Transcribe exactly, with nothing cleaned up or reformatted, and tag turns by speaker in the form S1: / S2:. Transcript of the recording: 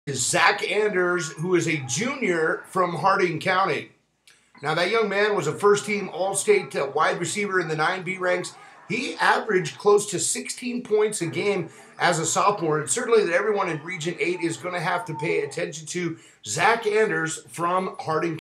S1: Is Zack Anders, who is a junior from Harding County. Now, that young man was a first-team All-State uh, wide receiver in the nine B ranks. He averaged close to sixteen points a game as a sophomore, and certainly that everyone in Region eight is going to have to pay attention to Zack Anders from Harding